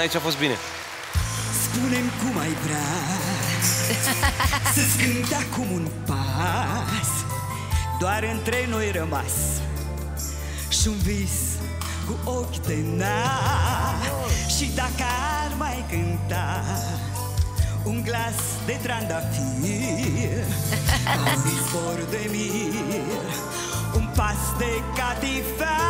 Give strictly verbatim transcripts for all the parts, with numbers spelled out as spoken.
aici a fost bine. Spune-mi cum ai vrea să-ți cânt acum un pas, doar între noi rămas, și-un vis cu ochi de nar. Și dacă ar mai cânta un glas de trandafir, un izvor de mir, un pas de catifea,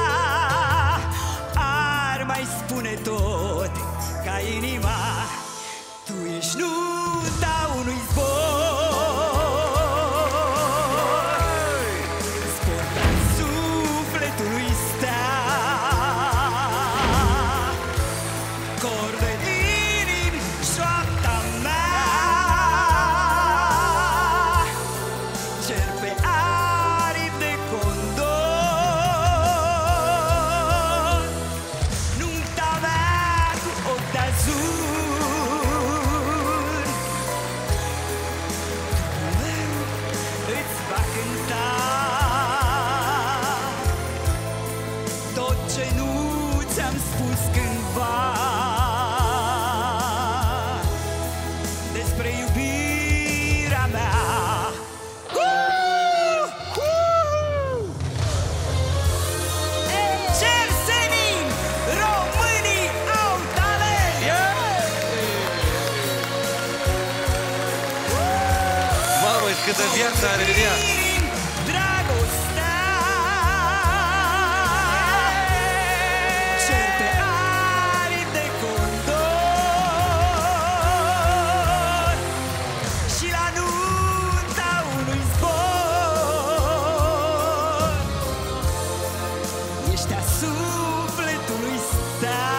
ar mai spune tot ca inima: tu ești nunta unui zbor, zbor al sufletului stea, cor de inimi, șoapta mea, cer pe aripi de condor, nunta mea cu ochi de azur. Tot ce nu ți-am spus cândva despre iubirea mea. Cer senin, românii au talent! Mamă, câtă viață are în ea! Sufletului sta,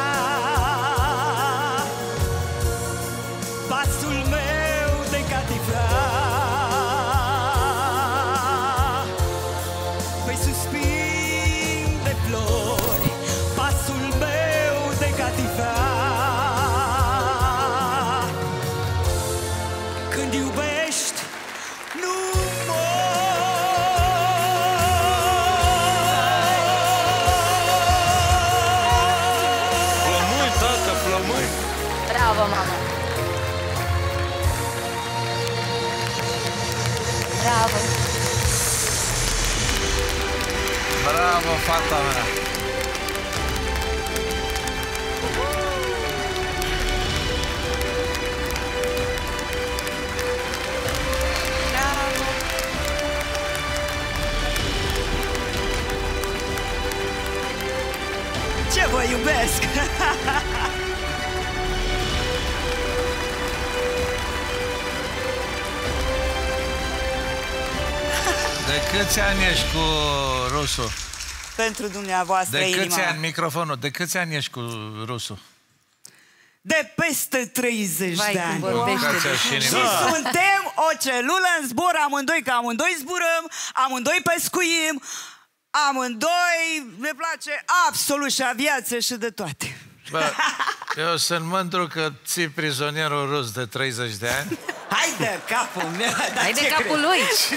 pasul meu de catifea, pe suspin de flori, pasul meu de catifea. Când iubești, nu Bravo, mama! Bravo! Bravo, fata mea! Bravo! Ce vă iubesc! De câți ani ești cu rusul? Pentru dumneavoastră, De câți inima. ani, microfonul, de câți ani ești cu rusul? De peste treizeci Vai, de cum ani. vorbește. Și suntem o celulă în zbor amândoi, că amândoi zburăm, amândoi pescuim, amândoi ne place absolut și aviație și de toate. Bă, eu sunt mândru că ții prizonierul rus de treizeci de ani. Hai de capul meu! Hai de capul lui!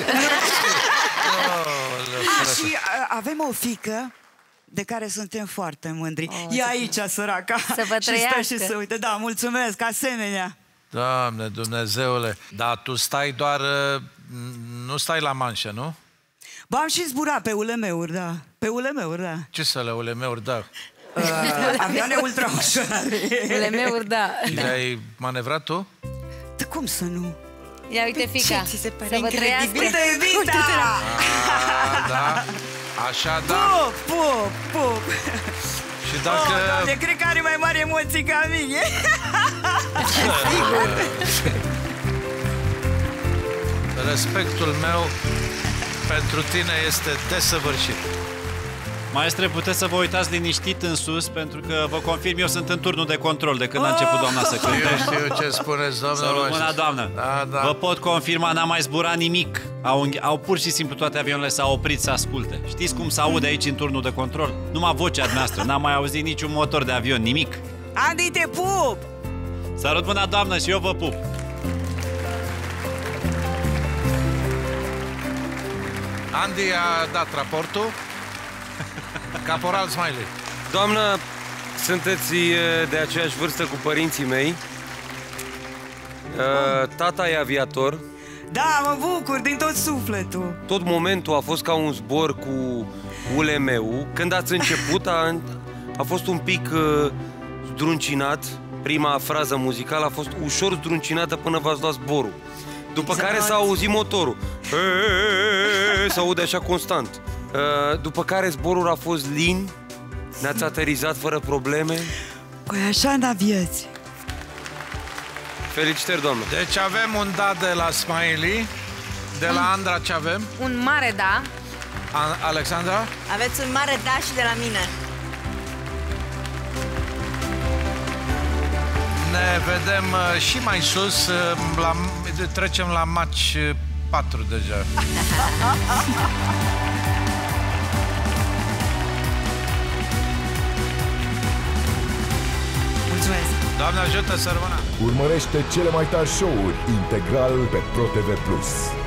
A, și a, avem o fică de care suntem foarte mândri. Oh, e aici, săraca. Să vă trăiască. Și stă și se uite. Da, mulțumesc, asemenea. Doamne, Dumnezeule, dar tu stai doar, nu stai la manșă, nu? Bă, am și zburat pe U L M-uri, da. Pe U L M-uri, da. Ce să le U L M-uri, da? Uh, avioane ultraușoare. U L M-uri, da. Le-ai manevrat tu? Da, cum să nu? Ia uite, fica, Ce ți se pare să vă trăiască. Uite, Evita! A, da, așa, da. Pup, pup, pup. Și dacă... Oh, Doamne, cred că are mai mari emoții ca mine. Respectul meu pentru tine este desăvârșit. Maestre, puteți să vă uitați liniștit în sus, pentru că vă confirm, eu sunt în turnul de control de când a început doamna să cânte. Eu știu ce spuneți, doamna. Să rămână, doamnă. Da, da. Vă pot confirma, n-a mai zburat nimic. Au, au pur și simplu toate avioanele s-au oprit să asculte. Știți cum se aude aici în turnul de control? Numai vocea noastră, n-am mai auzit niciun motor de avion, nimic. Andi, te pup! Sărut mâna, doamnă, și eu vă pup. Andy a dat raportul. Caporal Smiley. Doamnă, sunteți de aceeași vârstă cu părinții mei. Tata e aviator. Da, mă bucur din tot sufletul. Tot momentul a fost ca un zbor cu U L M-ul. Când ați început, a, a fost un pic uh, zdruncinat. Prima frază muzicală a fost ușor zdruncinată până v-ați luat zborul. După exact. care s-a auzit motorul. Se aude așa constant. Uh, după care zborul a fost lin. Ne-ați aterizat fără probleme. Păi așa n-a vieții. Felicitări, doamnă. Deci avem un da de la Smiley. De la Andra ce avem? Un mare da. A Alexandra? Aveți un mare da și de la mine. Ne vedem uh, și mai sus. Uh, la, trecem la match uh, patru deja. Mulțumesc. Doamne ajută să rămână! Urmărește cele mai tari show-uri integral pe ProTV plus.